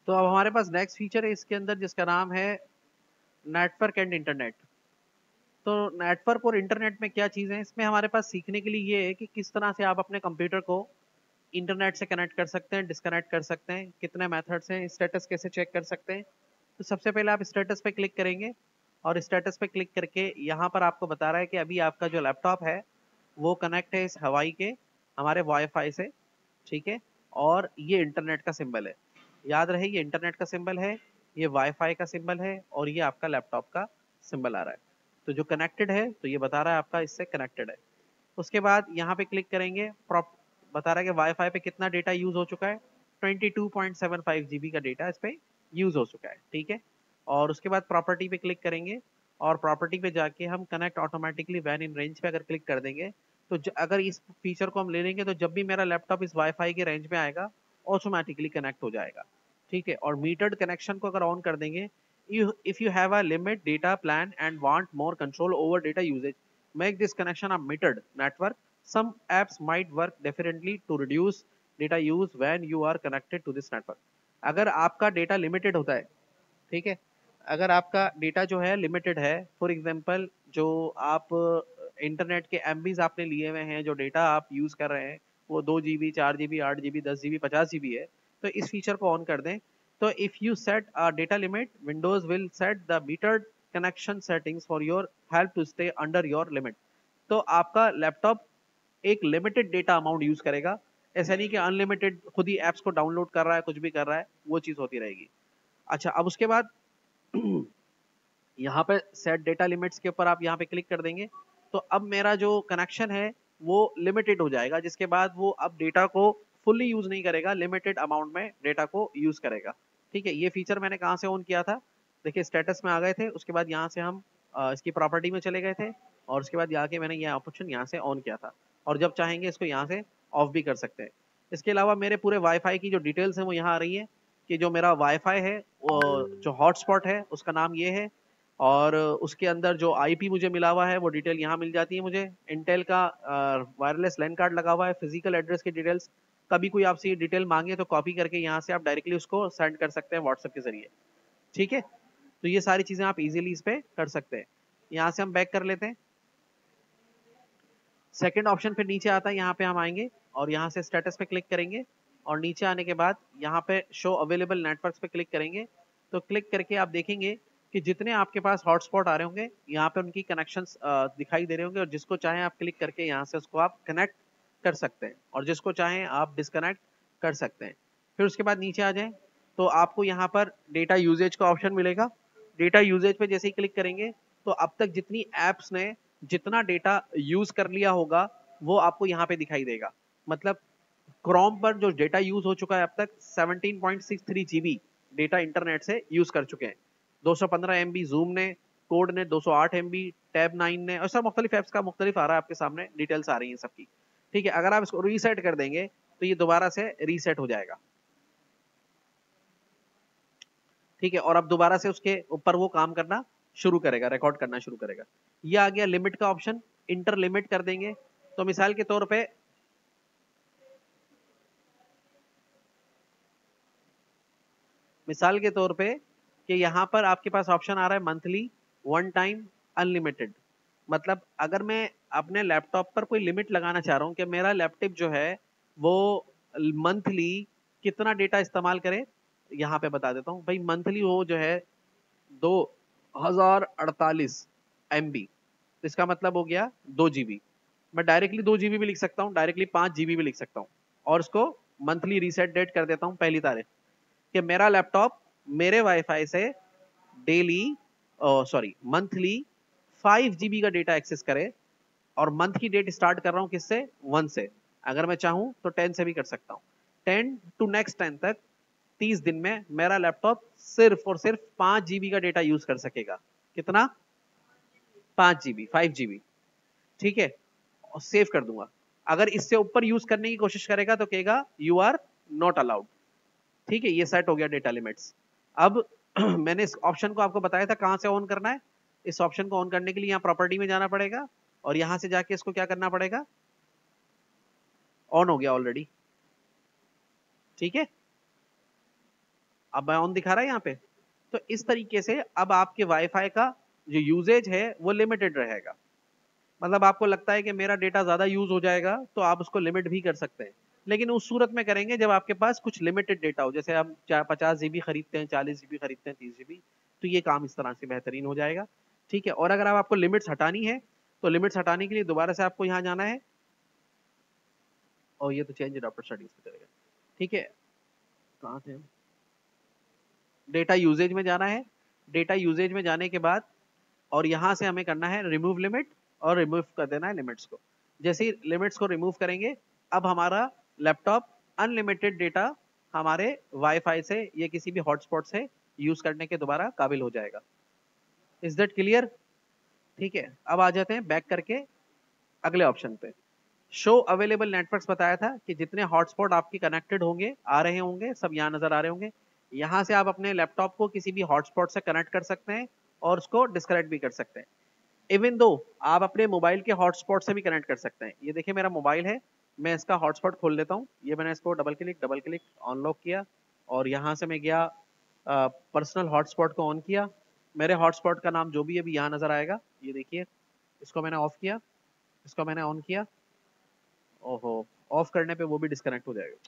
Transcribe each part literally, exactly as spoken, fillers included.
तो अब हमारे पास नेक्स्ट फीचर है इसके अंदर जिसका नाम है नेटवर्क एंड इंटरनेट। तो नेटवर्क और इंटरनेट में क्या चीज़ है, इसमें हमारे पास सीखने के लिए ये है कि किस तरह से आप अपने कंप्यूटर को इंटरनेट से कनेक्ट कर सकते हैं, डिस्कनेक्ट कर सकते हैं, कितने मेथड्स हैं, स्टेटस कैसे चेक कर सकते हैं। तो सबसे पहले आप स्टेटस पे क्लिक करेंगे और स्टेटस पे क्लिक करके यहाँ पर आपको बता रहा है कि अभी आपका जो लैपटॉप है वो कनेक्ट है इस हवाई के हमारे वाईफाई से, ठीक है। और ये इंटरनेट का सिंबल है, याद रहे ये इंटरनेट का सिंबल है, ये वाईफाई का सिंबल है और ये आपका लैपटॉप का सिंबल आ रहा है। तो जो कनेक्टेड है तो ये बता रहा है आपका इससे कनेक्टेड है। उसके बाद यहाँ पे क्लिक करेंगे, प्रॉप बता रहा है कि वाईफाई पे कितना डेटा यूज हो चुका है, twenty two point seven five GB का डेटा इस पे यूज हो चुका है, ठीक है। और उसके बाद प्रॉपर्टी पे क्लिक करेंगे और प्रॉपर्टी पे जाके हम connect automatically when in range पे अगर क्लिक कर देंगे तो ज, अगर इस फीचर को हम ले लेंगे तो जब भी मेरा लैपटॉप इस वाईफाई के रेंज में आएगा ऑटोमेटिकली कनेक्ट हो जाएगा, ठीक है। और मीटर्ड कनेक्शन को अगर ऑन कर देंगे, you if you have a limit data plan and want more control over data usage, make this connection a metered network. Some apps might work differently to reduce data use when you are connected to this network. अगर आपका data limited होता है, ठीक है, अगर आपका data जो है लिमिटेड है, फॉर एग्जांपल जो आप इंटरनेट के एमबीज आपने लिए हुए हैं, जो डेटा आप यूज कर रहे हैं वो दो जीबी चार जीबी आठ जीबी दस जीबी पचास जीबी है, तो इस फीचर को ऑन कर दें। तो if you set a data limit, Windows will set the metered connection settings for your help to stay under your limit. तो आपका लैपटॉप एक लिमिटेड डेटा अमाउंट यूज करेगा, ऐसा नहीं कि अनलिमिटेड खुद ही एप्स को डाउनलोड कर रहा है, कुछ भी कर रहा है, वो चीज होती रहेगी। अच्छा, अब उसके बाद यहाँ पे सेट डेटा लिमिट्स के ऊपर आप यहाँ पे क्लिक कर देंगे तो अब मेरा जो कनेक्शन है वो लिमिटेड हो जाएगा, जिसके बाद वो अब डेटा को फुल्ली यूज नहीं करेगा, लिमिटेड अमाउंट में डेटा को यूज करेगा, ठीक है। ये फीचर मैंने कहाँ से ऑन किया था, देखिए स्टेटस में आ गए थे, उसके बाद यहाँ से हम अ, इसकी प्रॉपर्टी में चले गए थे और उसके बाद जाके मैंने ये ऑप्शन यहाँ से ऑन किया था। और जब चाहेंगे इसको यहाँ से ऑफ भी कर सकते हैं। इसके अलावा मेरे पूरे वाईफाई की जो डिटेल्स हैं वो यहाँ आ रही है कि जो मेरा वाईफाई है वो जो हॉटस्पॉट है उसका नाम ये है और उसके अंदर जो आईपी मुझे मिला हुआ है वो डिटेल यहाँ मिल जाती है मुझे। इंटेल का वायरलेस लैन कार्ड लगा हुआ है, फिजिकल एड्रेस की डिटेल्स, कभी कोई आपसे ये डिटेल मांगे तो कॉपी करके यहाँ से आप डायरेक्टली उसको सेंड कर सकते हैं व्हाट्सएप के जरिए, ठीक है। तो ये सारी चीजें आप इजीली इस पे कर सकते हैं। यहाँ से हम बैक कर लेते हैं, सेकंड ऑप्शन फिर नीचे आता है, यहाँ पे हम आएंगे और यहाँ से स्टेटस पे क्लिक करेंगे और नीचे आने के बाद यहाँ पे शो अवेलेबल नेटवर्क्स पे क्लिक करेंगे। तो क्लिक करके आप देखेंगे कि जितने आपके पास हॉटस्पॉट आ रहे होंगे यहाँ पे उनकी कनेक्शंस दिखाई दे रहे होंगे और जिसको चाहें आप क्लिक करके यहाँ से उसको आप कनेक्ट कर सकते हैं और जिसको चाहें आप डिसकनेक्ट कर सकते हैं। फिर उसके बाद नीचे आ जाएं तो आपको यहाँ पर डेटा यूजेज का ऑप्शन मिलेगा। डेटा यूजेज पे जैसे ही क्लिक करेंगे तो अब तक जितनी एप्स ने जितना डेटा यूज कर लिया होगा वो आपको यहाँ पे दिखाई देगा। मतलब क्रोम पर जो डेटा यूज हो चुका है अब तक seventeen point six three GB data internet से यूज कर चुके हैं। दो सौ पंद्रह एमबी जूम ने, कोड ने दो सौ आठ एमबी, टैब नाइन ने, और सब मुख्तलिफ एप्स का मुख्तलिफ आ रहा है आपके सामने, डिटेल्स आ रही हैं सबकी, ठीक है। अगर आप इसको रीसेट कर देंगे तो ये दोबारा से रीसेट हो जाएगा, ठीक है। और अब दोबारा से उसके ऊपर वो काम करना शुरू करेगा, रिकॉर्ड करना शुरू करेगा। ये आ गया लिमिट का ऑप्शन, इंटर लिमिट कर देंगे तो मिसाल के तौर पे मिसाल के तौर पे कि यहाँ पर आपके पास ऑप्शन आ रहा है मंथली, वन टाइम, अनलिमिटेड। मतलब अगर मैं अपने लैपटॉप पर कोई लिमिट लगाना चाह रहा हूँ कि मेरा लैपटॉप जो है वो मंथली कितना डेटा इस्तेमाल करे, यहाँ पे बता देता हूँ भाई, मंथली वो जो है दो हजार अड़तालीस एम बी, इसका मतलब हो गया दो जीबी। मैं डायरेक्टली दो जीबी भी लिख सकता हूँ, डायरेक्टली पांच जीबी भी लिख सकता हूँ और इसको मंथली रीसेट डेट कर देता हूँ पहली तारीख कि मेरा लैपटॉप मेरे वाईफाई से daily sorry monthly five GB का डेटा एक्सेस करे और मंथ की डेट स्टार्ट कर रहा हूँ किससे, वन से। अगर मैं चाहूँ तो टेन से भी कर सकता हूँ, टेन टू नेक्स्ट टेन तक, तीस दिन में मेरा लैपटॉप सिर्फ और सिर्फ पांच जीबी का डेटा यूज कर सकेगा। कितना, पांच जीबी, फाइव जीबी, ठीक है। और सेव कर दूंगा। अगर इससे ऊपर यूज करने की कोशिश करेगा तो कहेगा यू आर नॉट अलाउड, ठीक है। ये सेट हो गया डेटा लिमिट्स। अब मैंने इस ऑप्शन को आपको बताया था कहां से ऑन करना है। इस ऑप्शन को ऑन करने के लिए यहाँ प्रॉपर्टी में जाना पड़ेगा और यहां से जाके इसको क्या करना पड़ेगा, ऑन हो गया ऑलरेडी, ठीक है। अब ऑन दिखा रहा है यहाँ पे। तो इस तरीके से अब आपके वाईफाई का जो यूजेज है वो लिमिटेड रहेगा। मतलब आपको लगता है कि मेरा डेटा ज्यादा यूज हो जाएगा तो आप उसको लिमिट भी कर सकते हैं, लेकिन उस सूरत में करेंगे जब आपके पास कुछ लिमिटेड डेटा हो। जैसे आप पचास जीबी खरीदते हैं, चालीस जीबी खरीदते हैं, तीस जीबी, तो ये काम इस तरह से बेहतरीन हो जाएगा। ठीक है। और अगर आप आपको लिमिट्स हटानी है तो लिमिट्स हटाने के लिए दोबारा से आपको यहाँ जाना है, और ये तो चेंज अडॉप्टर सेटिंग्स पे चलेगा। ठीक है, कहाँ थे हम? डेटा यूजेज में जाना है। डेटा यूजेज में जाने के बाद और यहाँ से हमें करना है रिमूव लिमिट, और रिमूव कर देना है लिमिट्स को। जैसे ही लिमिट्स को रिमूव करेंगे, अब हमारा लैपटॉप अनलिमिटेड डेटा हमारे वाईफाई से या किसी भी हॉटस्पॉट से यूज करने के दोबारा काबिल हो जाएगा। Is that clear? ठीक है, अब आ जाते हैं बैक करके अगले ऑप्शन पे। शो अवेलेबल नेटवर्क्स बताया था कि जितने हॉटस्पॉट आपके कनेक्टेड होंगे, आ रहे होंगे, सब यहाँ नजर आ रहे होंगे। यहाँ से आप अपने लैपटॉप को किसी भी हॉटस्पॉट से कनेक्ट कर सकते हैं और उसको डिस्कनेक्ट भी कर सकते हैं। इवन दो आप अपने मोबाइल के हॉटस्पॉट से भी कनेक्ट कर सकते हैं। ये देखिए मेरा मोबाइल है, मैं इसका हॉटस्पॉट खोल लेता हूँ। ये मैंने इसको double click double click unlock किया, और यहाँ से मैं गया पर्सनल हॉटस्पॉट को ऑन किया। मेरे हॉटस्पॉट का नाम जो भी अभी यहाँ नजर आएगा, ये देखिए, इसको मैंने ऑफ किया, इसको मैंने ऑन किया। ओहो, ऑफ करने पे वो भी डिस्कनेक्ट हो जाएगा।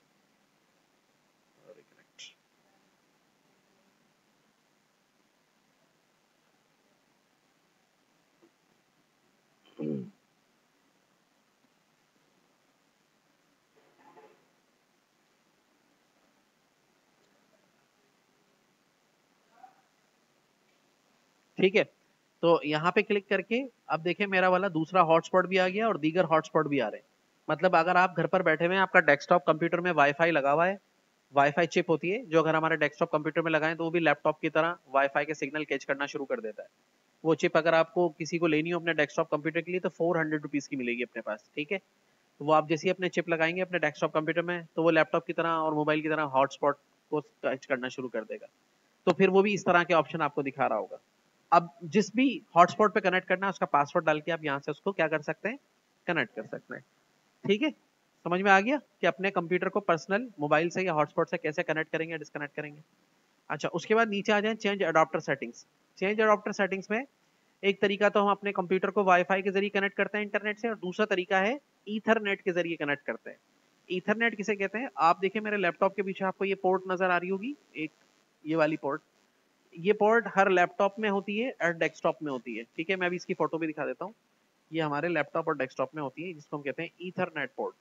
ठीक है, तो यहाँ पे क्लिक करके अब देखें मेरा वाला दूसरा हॉटस्पॉट भी आ गया और दीगर हॉटस्पॉट भी आ रहे हैं। मतलब अगर आप घर पर बैठे हुए हैं, आपका डेस्कटॉप कंप्यूटर में वाईफाई लगा हुआ है, वाईफाई चिप होती है जो अगर हमारे डेस्कटॉप कंप्यूटर में लगाएं तो वो भी लैपटॉप की तरह वाईफाई के सिग्नल कैच करना शुरू कर देता है। वो चिप अगर आपको किसी को लेनी हो अपने डेस्कटॉप कंप्यूटर के लिए तो फोर हंड्रेड रुपीज की मिलेगी अपने पास। ठीक है, तो वो आप जैसे ही अपने चिप लगाएंगे अपने डेस्कटॉप कंप्यूटर में, तो वो लैपटॉप की तरह और मोबाइल की तरह हॉटस्पॉट को कैच करना शुरू कर देगा। तो फिर वो भी इस तरह के ऑप्शन आपको दिखा रहा होगा। अब जिस भी हॉटस्पॉट पे कनेक्ट करना है उसका पासवर्ड डाल के आप यहाँ से उसको क्या कर सकते हैं, कनेक्ट कर सकते हैं। ठीक है, समझ में आ गया कि अपने कंप्यूटर को पर्सनल मोबाइल से या हॉटस्पॉट से कैसे कनेक्ट करेंगे, डिस्कनेक्ट करेंगे। अच्छा, उसके बाद नीचे आ जाए change adapter settings. Change adapter settings में एक तरीका तो हम अपने कंप्यूटर को वाईफाई के जरिए कनेक्ट करते हैं इंटरनेट से, और दूसरा तरीका है ईथरनेट के जरिए कनेक्ट करते हैं। ईथरनेट किसे कहते हैं? आप देखिए मेरे लैपटॉप के पीछे आपको ये पोर्ट नजर आ रही होगी, एक ये वाली पोर्ट। ये पोर्ट हर लैपटॉप में होती है और डेस्कटॉप में होती है। ठीक है, मैं अभी इसकी फोटो भी दिखा देता हूँ। ये हमारे लैपटॉप और डेस्कटॉप में होती है, जिसको हम कहते हैं ईथरनेट पोर्ट।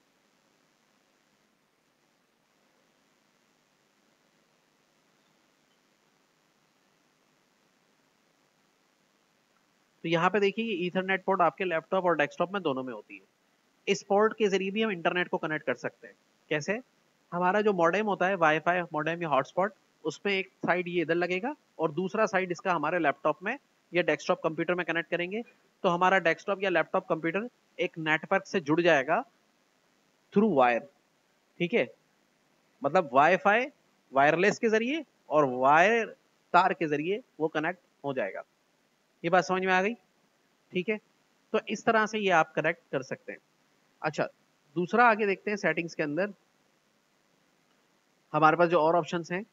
तो यहाँ पे देखिए ये ईथरनेट पोर्ट आपके लैपटॉप और डेस्कटॉप में दोनों में होती है। इस पोर्ट के जरिए भी हम इंटरनेट को कनेक्ट कर सकते हैं। कैसे? हमारा जो मॉडेम होता है, वाईफाई मॉडेम या हॉटस्पॉट, उसमें एक साइड ये इधर लगेगा और दूसरा साइड इसका हमारे लैपटॉप में या डेस्कटॉप कंप्यूटर में कनेक्ट करेंगे, तो हमारा डेस्कटॉप या लैपटॉप कंप्यूटर एक नेटवर्क से जुड़ जाएगा थ्रू वायर। ठीक है, मतलब वाईफाई वायरलेस के जरिए और वायर तार के जरिए वो कनेक्ट हो जाएगा। ये बात समझ में आ गई? ठीक है, तो इस तरह से ये आप कनेक्ट कर सकते हैं। अच्छा, दूसरा आगे देखते हैं सेटिंग्स के अंदर हमारे पास जो और ऑप्शंस हैं।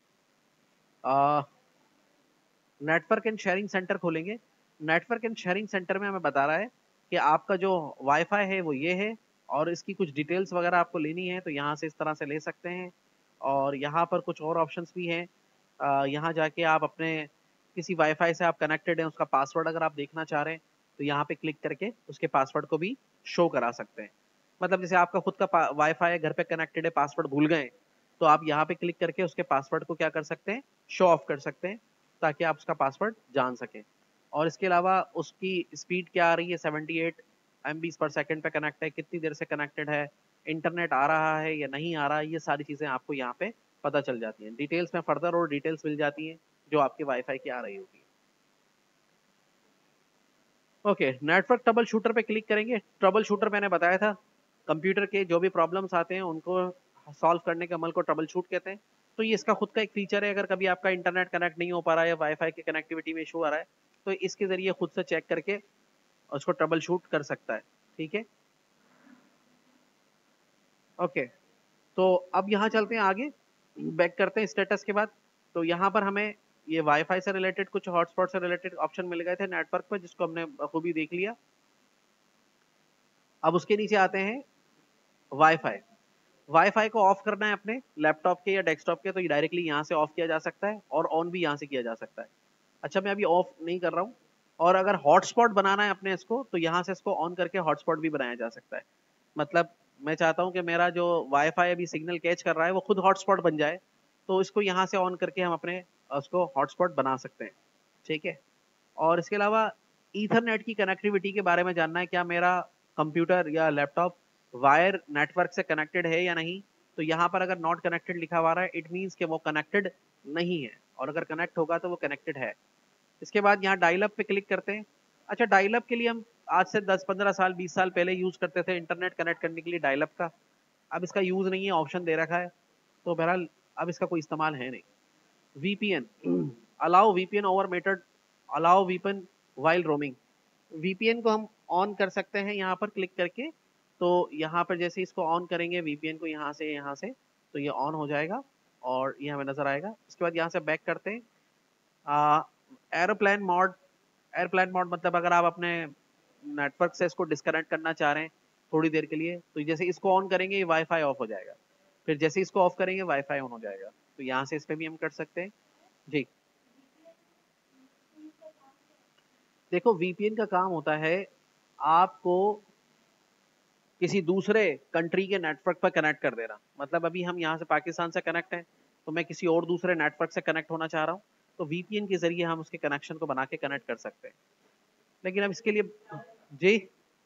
नेटवर्क एंड शेयरिंग सेंटर खोलेंगे। नेटवर्क एंड शेयरिंग सेंटर में हमें बता रहा है कि आपका जो वाईफाई है वो ये है, और इसकी कुछ डिटेल्स वगैरह आपको लेनी है तो यहाँ से इस तरह से ले सकते हैं। और यहाँ पर कुछ और ऑप्शंस भी हैं। अ, यहाँ जाके आप अपने किसी वाईफाई से आप कनेक्टेड हैं उसका पासवर्ड अगर आप देखना चाह रहे हैं तो यहाँ पे क्लिक करके उसके पासवर्ड को भी शो करा सकते हैं। मतलब जैसे आपका खुद का वाईफाई है, घर पे कनेक्टेड है, पासवर्ड भूल गए, तो आप यहाँ पे क्लिक करके उसके पासवर्ड को क्या कर सकते हैं, शो ऑफ कर सकते हैं, ताकि आप उसका पासवर्ड जान सकें। और इसके अलावा उसकी स्पीड क्या आ रही है, सेवेंटी एट एम बी पर सेकेंड पे कनेक्ट है, कितनी देर से कनेक्टेड है, इंटरनेट आ रहा है या नहीं आ रहा है, ये सारी चीज़ें आपको यहाँ पे पता चल जाती हैं। डिटेल्स में फर्दर और डिटेल्स मिल जाती हैं जो आपके वाईफाई की आ रही होगी। ओके, नेटवर्क ट्रबल शूटर पे क्लिक करेंगे। ट्रबल शूटर मैंने बताया था, कंप्यूटर के जो भी प्रॉब्लम्स आते हैं उनको सॉल्व करने के अमल को ट्रबल शूट कहते हैं। तो ये इसका खुद का एक फीचर है। अगर कभी आपका इंटरनेट कनेक्ट नहीं हो पा रहा है या वाईफाई की कनेक्टिविटी में इशू आ रहा है तो इसके जरिए खुद से चेक करके उसको ट्रबल शूट कर सकता है। ठीक है, ओके, तो अब यहाँ चलते हैं आगे। बैक करते हैं स्टेटस के बाद, तो यहाँ पर हमें ये वाईफाई से रिलेटेड कुछ हॉटस्पॉट से रिलेटेड ऑप्शन मिल गए थे नेटवर्क पर, जिसको हमने बखूबी देख लिया। अब उसके नीचे आते हैं वाईफाई। वाईफाई को ऑफ करना है अपने लैपटॉप के या डेस्कटॉप के, तो ये डायरेक्टली यहाँ से ऑफ किया जा सकता है और ऑन भी यहाँ से किया जा सकता है। अच्छा, मैं अभी ऑफ नहीं कर रहा हूँ। और अगर हॉटस्पॉट बनाना है अपने इसको, तो यहाँ से इसको ऑन करके हॉटस्पॉट भी बनाया जा सकता है। मतलब मैं चाहता हूँ कि मेरा जो वाईफाई अभी सिग्नल कैच कर रहा है वो खुद हॉटस्पॉट बन जाए, तो इसको यहाँ से ऑन करके हम अपने उसको हॉटस्पॉट बना सकते हैं। ठीक है। और इसके अलावा ईथरनेट की कनेक्टिविटी के बारे में जानना है, क्या मेरा कंप्यूटर या लैपटॉप वायर नेटवर्क से कनेक्टेड है या नहीं। तो यहाँ पर अगर नॉट कनेक्टेड लिखा हुआ है, इट मीन्स कि वो कनेक्टेड नहीं है, और अगर कनेक्ट होगा तो वो कनेक्टेड है। इसके बाद यहाँ डायल अप पे क्लिक करते हैं। अच्छा, डायल अप के लिए हम आज से दस पंद्रह साल बीस साल पहले यूज करते थे इंटरनेट कनेक्ट करने के लिए डायल अप का। अब इसका यूज नहीं है, ऑप्शन दे रखा है, तो बहरहाल अब इसका कोई इस्तेमाल है नहीं। VPN, allow VPN over metered, allow VPN while roaming. VPN को हम ऑन कर सकते हैं यहाँ पर क्लिक करके। तो यहाँ पर जैसे इसको ऑन करेंगे वीपीएन को यहाँ से यहाँ से, तो ये ऑन हो जाएगा और ये हमें नजर आएगा। इसके बाद यहाँ से बैक करते हैं। एरोप्लेन मोड, एयरप्लेन मोड मतलब अगर आप अपने नेटवर्क से इसको डिस्कनेक्ट करना चाह रहे हैं थोड़ी देर के लिए, तो जैसे इसको ऑन करेंगे ये वाईफाई ऑफ हो जाएगा, फिर जैसे इसको ऑफ करेंगे वाईफाई ऑन हो जाएगा। तो यहाँ से इस पे भी हम कर सकते हैं जी। देखो, वीपीएन का काम होता है आपको किसी दूसरे कंट्री के नेटवर्क पर कनेक्ट कर देना। मतलब अभी हम यहाँ से पाकिस्तान से कनेक्ट हैं, तो मैं किसी और दूसरे नेटवर्क से कनेक्ट होना चाह रहा हूँ, तो वीपीएन के जरिए हम उसके कनेक्शन को बना के कनेक्ट कर सकते हैं। लेकिन अब इसके लिए जी,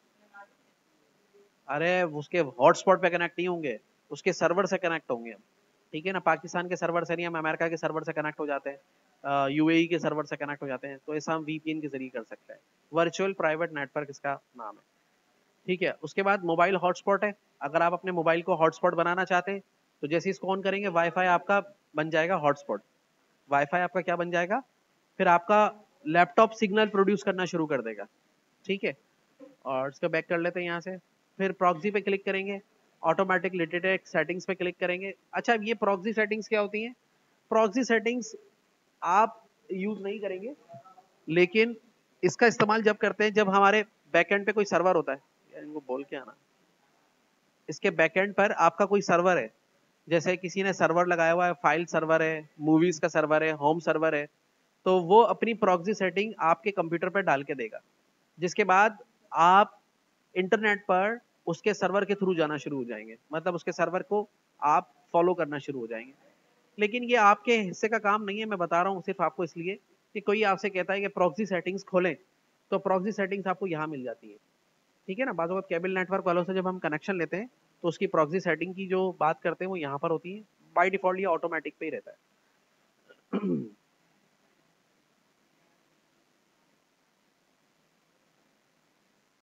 अरे उसके हॉटस्पॉट पे कनेक्ट नहीं होंगे, उसके सर्वर से कनेक्ट होंगे हम। ठीक है ना, पाकिस्तान के सर्वर से नहीं, हम अमेरिका के सर्वर से कनेक्ट हो जाते हैं, यूएई के सर्वर से कनेक्ट हो जाते हैं, तो ऐसा हम वीपीएन के जरिए कर सकते हैं। वर्चुअल प्राइवेट नेटवर्क इसका नाम है। ठीक है। उसके बाद मोबाइल हॉटस्पॉट है। अगर आप अपने मोबाइल को हॉटस्पॉट बनाना चाहते हैं, तो जैसे इसको ऑन करेंगे वाईफाई आपका बन जाएगा हॉटस्पॉट। वाईफाई आपका क्या बन जाएगा, फिर आपका लैपटॉप सिग्नल प्रोड्यूस करना शुरू कर देगा। ठीक है। और इसको बैक कर लेते हैं यहाँ से, फिर प्रॉक्सी पे क्लिक करेंगे, ऑटोमेटिक लिटेटेक सेटिंग्स पे क्लिक करेंगे। अच्छा, ये प्रॉक्सी सेटिंग्स क्या होती हैं? प्रॉक्सी सेटिंग्स आप यूज नहीं करेंगे, लेकिन इसका इस्तेमाल जब करते हैं जब हमारे बैकएंड पे कोई सर्वर होता है। यार इनको बोल के आना। इसके बैकएंड पर आपका कोई सर्वर है, जैसे किसी ने सर्वर लगाया हुआ है, फाइल सर्वर है, मूवीज का सर्वर है, होम सर्वर है, तो वो अपनी प्रॉक्सी सेटिंग आपके कंप्यूटर पर डाल के देगा, जिसके बाद आप इंटरनेट पर उसके सर्वर के थ्रू जाना शुरू हो जाएंगे। मतलब उसके सर्वर को आप फॉलो करना शुरू हो जाएंगे। लेकिन ये आपके हिस्से का काम नहीं है, मैं बता रहा हूँ सिर्फ आपको इसलिए कि कोई आपसे कहता है कि प्रॉक्सी सेटिंग्स खोलें, तो प्रॉक्सी सेटिंग्स आपको यहाँ मिल जाती है। ठीक है ना, बात केबल नेटवर्क वालों से जब हम कनेक्शन लेते हैं, तो उसकी प्रॉक्सी सेटिंग की जो बात करते हैं वो यहाँ पर होती है। बाय डिफॉल्ट ये ऑटोमेटिक पे ही रहता है।